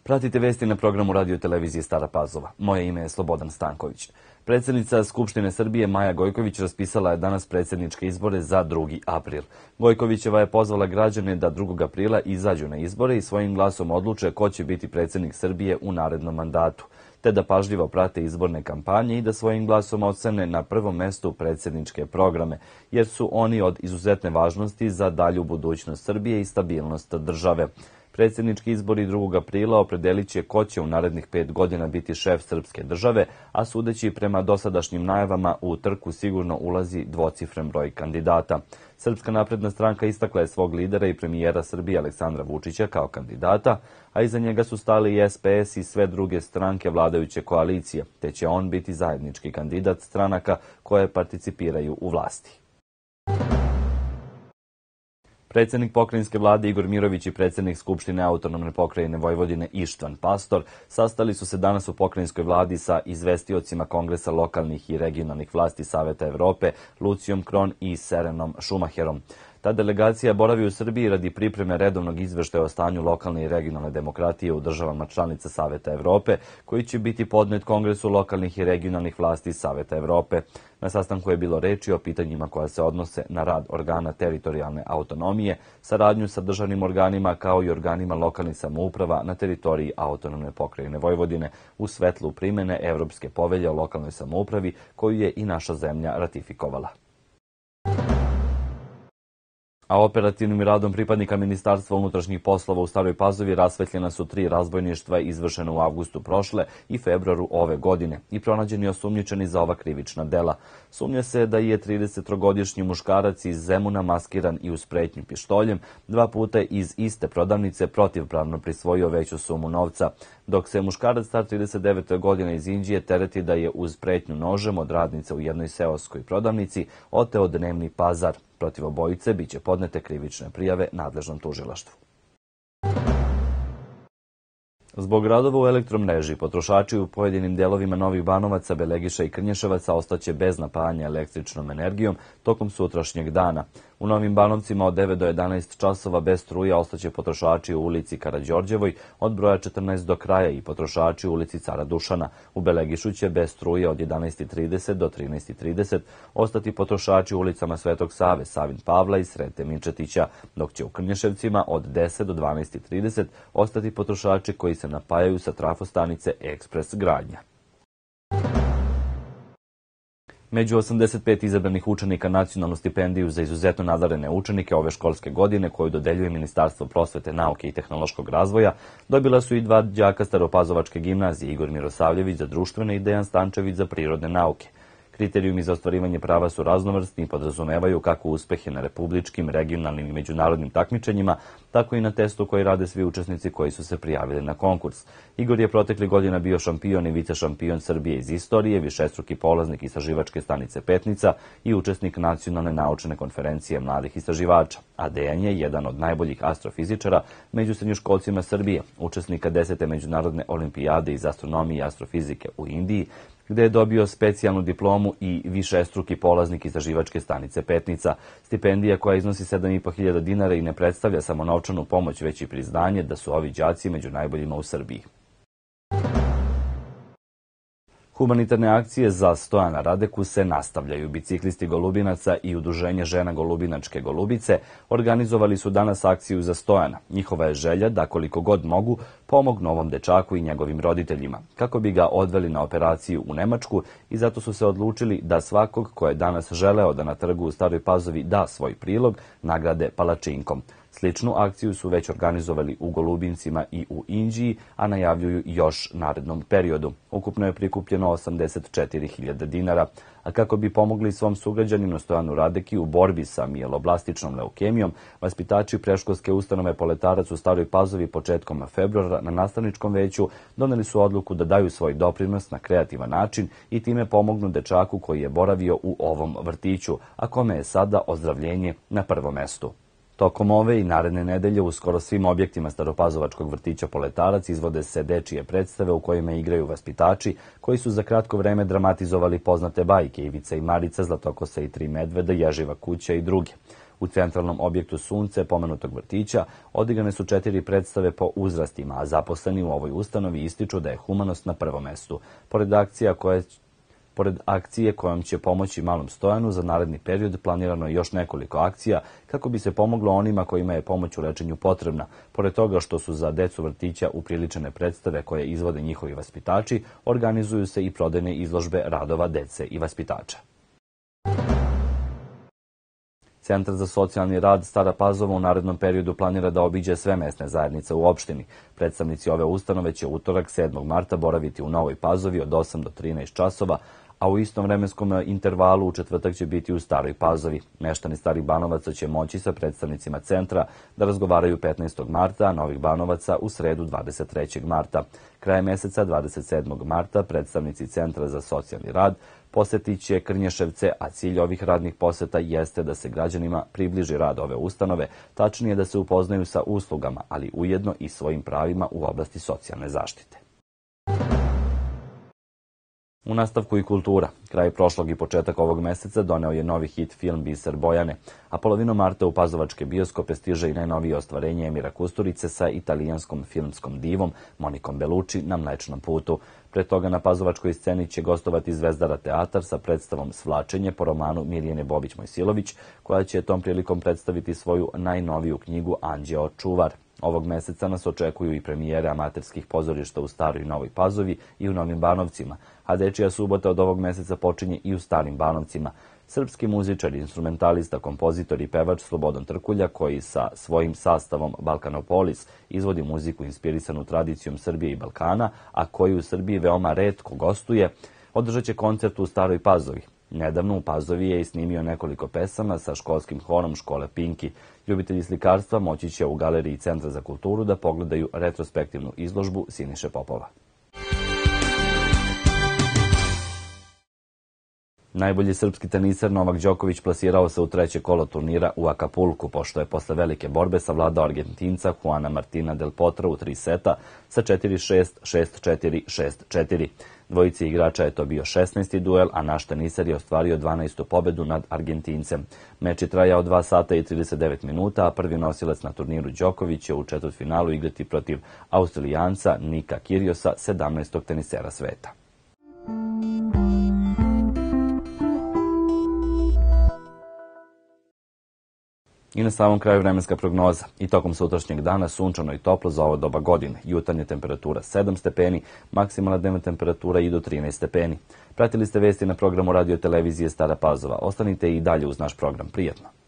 Pratite vesti na programu radio televizije Stara Pazova. Moje ime je Slobodan Stanković. Predsjednica Skupštine Srbije Maja Gojković raspisala je danas predsjedničke izbore za 2. april. Gojkovićeva je pozvala građane da 2. aprila izađu na izbore i svojim glasom odluče ko će biti predsjednik Srbije u narednom mandatu, te da pažljivo prate izborne kampanje i da svojim glasom ocene na prvom mestu predsjedničke programe, jer su oni od izuzetne važnosti za dalju budućnost Srbije i stabilnost države. Predsjednički izbori 2. aprila opredelit će ko će u narednih 5 godina biti šef srpske države, a sudeći prema dosadašnjim najavama u trku sigurno ulazi dvocifren broj kandidata. Srpska napredna stranka istakla je svog lidera i premijera Srbije Aleksandra Vučića kao kandidata, a iza njega su stali i SPS i sve druge stranke vladajuće koalicije, te će on biti zajednički kandidat stranaka koje participiraju u vlasti. Predsjednik pokrajinske vlade Igor Mirović i predsjednik Skupštine autonomne pokrajine Vojvodine Ištvan Pastor sastali su se danas u pokrajinskoj vladi sa izvestiocima Kongresa lokalnih i regionalnih vlasti Saveta Evrope Lucijom Kron i Serenom Šumacherom. Ta delegacija boravi u Srbiji radi pripreme redovnog izveštaja o stanju lokalne i regionalne demokratije u državama članica Saveta Evrope, koji će biti podnet Kongresu lokalnih i regionalnih vlasti Saveta Evrope. Na sastanku je bilo reči o pitanjima koja se odnose na rad organa teritorijalne autonomije, saradnju sa državnim organima kao i organima lokalnih samouprava na teritoriji autonomne pokrajine Vojvodine u svetlu primene Evropske povelje o lokalnoj samoupravi koju je i naša zemlja ratifikovala. A operativnim radom pripadnika Ministarstva unutrašnjih poslova u Staroj Pazovi rasvetljena su 3 razbojništva izvršena u avgustu prošle i februaru ove godine i pronađeni osumnjičeni za ova krivična dela. Sumnja se da je 33-godišnji muškarac iz Zemuna maskiran i uz pretnju pištoljem 2 puta iz iste prodavnice protivpravno prisvojio veću sumu novca, dok se muškarac star 39. godine iz Inđije tereti da je uz pretnju nožem od radnice u jednoj seoskoj prodavnici oteo dnevni pazar. Protiv obojice biće podnete krivične prijave nadležnom tužilaštvu. Zbog radova u elektromreži, potrošači u pojedinim delovima Novih Banovaca, Belegiša i Krnješevaca ostaće bez napajanja električnom energijom tokom sutrašnjeg dana. U Novim Banovcima od 9 do 11 časova bez struje ostaće potrošači u ulici Karađorđevoj od broja 14 do kraja i potrošači u ulici Cara Dušana. U Belegišu će bez struje od 11:30 do 13:30 ostati potrošači u ulicama Svetog Save, Savin Pavla i Srete Minčetića, dok će u Krnješevcima od 10 do 12:30 ostati potrošači koji se napajaju sa trafostanice Ekspres Gradnja. Među 85 izabranih učenika nacionalnu stipendiju za izuzetno nadarene učenike ove školske godine, koju dodeljuje Ministarstvo prosvete, nauke i tehnološkog razvoja, dobila su i 2 đaka Staropazovačke gimnazije, Igor Mirosavljević za društvene i Dejan Stančević za prirodne nauke. Kriterijumi za ostvarivanje prava su raznovrsni i podrazumevaju kako uspehe na republičkim, regionalnim i međunarodnim takmičenjima, tako i na testu koji rade svi učesnici koji su se prijavili na konkurs. Igor je protekli godina bio šampion i vicešampion Srbije iz istorije, višestruki polaznik istraživačke stanice Petnica i učesnik nacionalne naučne konferencije mladih istraživača, a Dejan je jedan od najboljih astrofizičara među srednjoškolcima Srbije, učesnika 10. međunarodne olimpijade iz astronomije i astrofizike u Indiji, gde je dobio specijalnu diplomu i višestruki polaznik istraživačke stanice Petnica. Stipendija koja iznosi 7.500 dinara i ne predstavlja samo novčanu pomoć, već i priznanje da su ovi đaci među najboljima u Srbiji. Humanitarne akcije za Stojana Radeku se nastavljaju. Biciklisti Golubinaca i Udruženje žena Golubinačke Golubice organizovali su danas akciju za Stojana. Njihova je želja da koliko god mogu pomognu ovom dečaku i njegovim roditeljima, kako bi ga odveli na operaciju u Nemačku i zato su se odlučili da svakog ko je danas želeo da na trgu u Staroj Pazovi da svoj prilog, nagrade palačinkom. Sličnu akciju su već organizovali u Golubincima i u Inđiji, a najavljuju još narednom periodu. Ukupno je prikupljeno 84.000 dinara, a kako bi pomogli svom sugrađaninu Stojanu Radeki u borbi sa mieloblastičnom leukemijom, vaspitači predškolske ustanove Poletarac u Staroj Pazovi početkom februara na nastavničkom veću doneli su odluku da daju svoj doprinos na kreativan način i time pomognu dečaku koji je boravio u ovom vrtiću, a kome je sada ozdravljenje na prvom mestu. Tokom ove i naredne nedelje u skoro svim objektima Staropazovačkog vrtića Poletarac izvode se dečije predstave u kojima igraju vaspitači koji su za kratko vreme dramatizovali poznate bajke Ivica i Marica, Zlatokosa i 3 medveda, Ježiva kuća i druge. U centralnom objektu Sunce pomenutog vrtića odigrane su 4 predstave po uzrastima, a zaposleni u ovoj ustanovi ističu da je humanost na prvom mestu. Pored akcije kojom će pomoći Malom Stojanu, za naredni period planirano je još nekoliko akcija kako bi se pomoglo onima kojima je pomoć u lečenju potrebna. Pored toga što su za decu vrtića upriličene predstave koje izvode njihovi vaspitači, organizuju se i prodajne izložbe radova dece i vaspitača. Centar za socijalni rad Stara Pazova u narednom periodu planira da obiđe sve mesne zajednice u opštini. Predstavnici ove ustanove će utorak 7. marta boraviti u Novoj Pazovi od 8 do 13 časova, a u istom vremenskom intervalu u četvrtak će biti u Staroj Pazovi. Meštani Starih Banovaca će moći sa predstavnicima centra da razgovaraju 15. marta, a Novih Banovaca u sredu 23. marta. Krajem meseca 27. marta predstavnici Centra za socijalni rad posetit će Krnješevce, a cilj ovih radnih poseta jeste da se građanima približi rad ove ustanove, tačnije da se upoznaju sa uslugama, ali ujedno i svojim pravima u oblasti socijalne zaštite. U nastavku i kultura. Kraj prošlog i početak ovog meseca doneo je novi hit film Biser Bojane, a polovinom marta u pazovačke bioskope stiže i najnovije ostvarenje Emira Kusturice sa italijanskom filmskom divom Monikom Belucci na Mlečnom putu. Pre toga na pazovačkoj sceni će gostovati Zvezdara teatar sa predstavom Svlačenje po romanu Mirjane Bobić-Mojsilović, koja će tom prilikom predstaviti svoju najnoviju knjigu Anđeo čuvar. Ovog meseca nas očekuju i premijere amaterskih pozorišta u Staroj i Novoj Pazovi i u Novim Banovcima, a Dečija subota od ovog meseca počinje i u Starim Banovcima. Srpski muzičar, instrumentalista, kompozitor i pevač Slobodan Trkulja, koji sa svojim sastavom Balkanopolis izvodi muziku inspirisanu tradicijom Srbije i Balkana, a koji u Srbiji veoma retko gostuje, održat će koncert u Staroj Pazovi. Nedavno u Pazovi je i snimio nekoliko pesama sa školskim horom škole Pinki. Ljubitelji slikarstva moći će u galeriji Centra za kulturu da pogledaju retrospektivnu izložbu Siniše Popova. Najbolji srpski teniser Novak Đoković plasirao se u treće kolo turnira u Akapulku, pošto je posle velike borbe savladao Argentinca Juana Martina del Potra u 3 seta sa 4-6, 6-4, 6-4. Dvojici igrača je to bio 16. duel, a naš teniser je ostvario 12. pobedu nad Argentincem. Meč je trajao 2 sata i 39 minuta, a prvi nosilac na turniru Đoković će u četvrtfinalu igrati protiv Australijanca Nika Kyrgiosa, 17. tenisera sveta. I na samom kraju vremenska prognoza. I tokom sutrašnjeg dana sunčano i toplo za ovo doba godine. Jutarnja temperatura 7 stepeni, maksimalna dnevna temperatura i do 13 stepeni. Pratili ste vesti na programu radio televizije Stara Pazova. Ostanite i dalje uz naš program. Prijatno.